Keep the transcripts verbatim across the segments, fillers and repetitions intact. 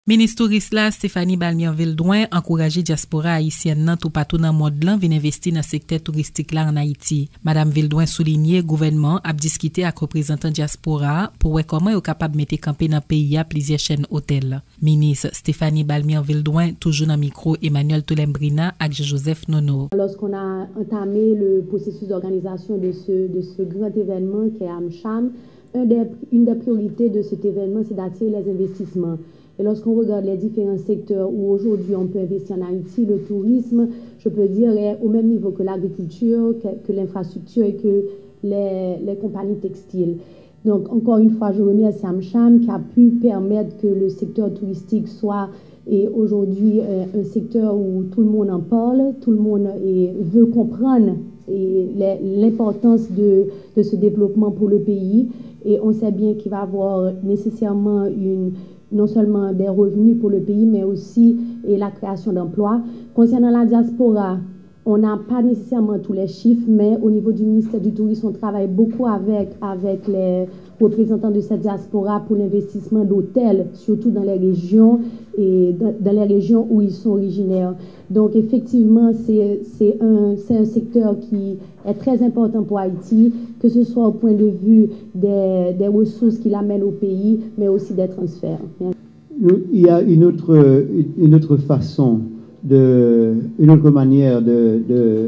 Ministre touriste là Stéphanie Balmier-Vildouin encouragé diaspora haïtienne nan tout partout dans monde lan vinn investir dans secteur touristique là en Haïti. Madame Vildouin souligné gouvernement a discuté avec représentants diaspora pour voir comment est capable mettre camper dans pays à plusieurs chaînes hôtels. Ministre Stéphanie Balmier-Vildouin toujours dans micro Emmanuel Tolembrina avec Joseph Nono. Lorsqu'on a entamé le processus d'organisation de ce de ce grand événement qui est AmCham, un des, une des priorités de cet événement c'est d'attirer les investissements. Et lorsqu'on regarde les différents secteurs où aujourd'hui on peut investir en Haïti, le tourisme, je peux dire, est au même niveau que l'agriculture, que, que l'infrastructure et que les, les compagnies textiles. Donc, encore une fois, je remercie AmCham qui a pu permettre que le secteur touristique soit et aujourd'hui euh, un secteur où tout le monde en parle, tout le monde et, veut comprendre l'importance de, de ce développement pour le pays. Et on sait bien qu'il va y avoir nécessairement une non seulement des revenus pour le pays, mais aussi et la création d'emplois. Concernant la diaspora, on n'a pas nécessairement tous les chiffres, mais au niveau du ministère du Tourisme, on travaille beaucoup avec, avec les représentants de cette diaspora pour l'investissement d'hôtels, surtout dans les régions et dans, dans les régions où ils sont originaires. Donc effectivement, c'est un, un secteur qui est très important pour Haïti, que ce soit au point de vue des, des ressources qu'il amène au pays, mais aussi des transferts. Il y a une autre, une autre façon, de, une autre manière de, de,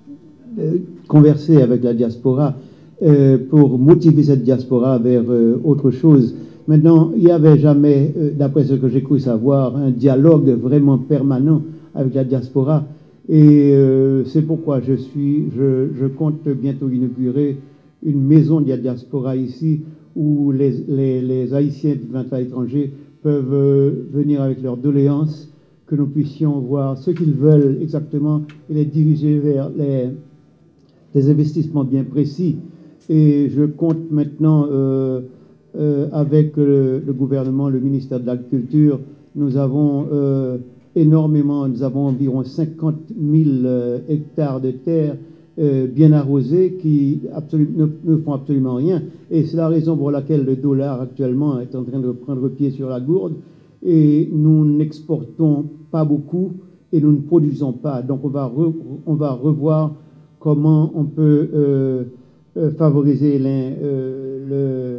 de converser avec la diaspora euh, pour motiver cette diaspora vers euh, autre chose. Maintenant, il n'y avait jamais, euh, d'après ce que j'ai cru savoir, un dialogue vraiment permanent avec la diaspora. Et euh, c'est pourquoi je, suis, je, je compte bientôt inaugurer une maison de la diaspora ici où les, les, les Haïtiens vivant à l'étranger peuvent euh, venir avec leurs doléances, que nous puissions voir ce qu'ils veulent exactement et les diriger vers les, les investissements bien précis. Et je compte maintenant euh, euh, avec le, le gouvernement, le ministère de l'Agriculture, nous avons euh, énormément, nous avons environ cinquante mille euh, hectares de terre euh, bien arrosés qui ne, ne font absolument rien. Et c'est la raison pour laquelle le dollar actuellement est en train de prendre pied sur la gourde. Et nous n'exportons pas beaucoup et nous ne produisons pas. Donc on va, re, on va revoir comment on peut euh, euh, favoriser les, euh,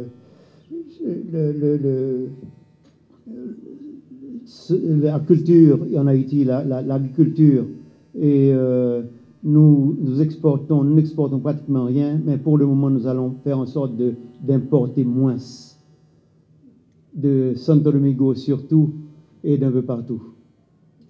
le, le, le, le, la culture en Haïti, l'agriculture. La, la, et euh, nous, nous exportons, nous n'exportons pratiquement rien, mais pour le moment nous allons faire en sorte d'importer moins. De Santo Domingo surtout et d'un peu partout.